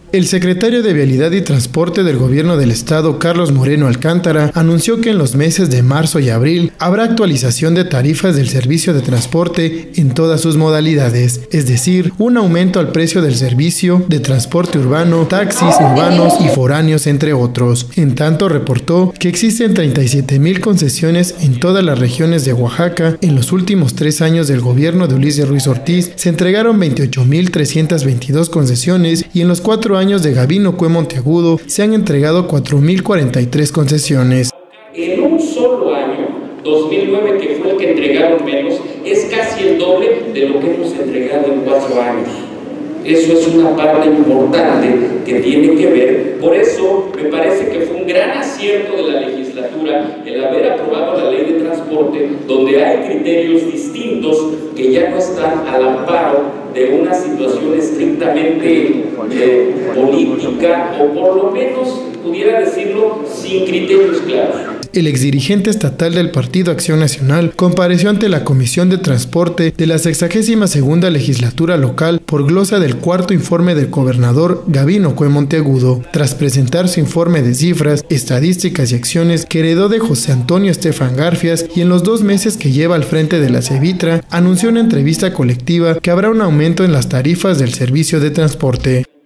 El secretario de Vialidad y Transporte del Gobierno del Estado, Carlos Moreno Alcántara, anunció que en los meses de marzo y abril habrá actualización de tarifas del servicio de transporte en todas sus modalidades, es decir, un aumento al precio del servicio de transporte urbano, taxis urbanos y foráneos, entre otros. En tanto, reportó que existen 37,000 concesiones en todas las regiones de Oaxaca. En los últimos 3 años del gobierno de Ulises Ruiz Ortiz se entregaron 28,322 concesiones y en los 4 años de Gabino Cue Monteagudo se han entregado 4,043 concesiones. En un solo año, 2009, que fue el que entregaron menos, es casi el doble de lo que hemos entregado en 4 años. Eso es una parte importante que tiene que ver. Por eso me parece que fue un gran acierto de la legislatura el haber aprobado la ley de transporte, donde hay criterios distintos que ya no están al amparo de una situación estrictamente política, o por lo menos, pudiera decirlo, sin criterios claros. El exdirigente estatal del Partido Acción Nacional compareció ante la Comisión de Transporte de la 62ª Legislatura Local por glosa del 4º informe del gobernador Gabino Cue Monteagudo, tras presentar su informe de cifras, estadísticas y acciones que heredó de José Antonio Estefan Garfias, y en los 2 meses que lleva al frente de la CEVITRA, anunció en una entrevista colectiva que habrá un aumento en las tarifas del servicio de transporte.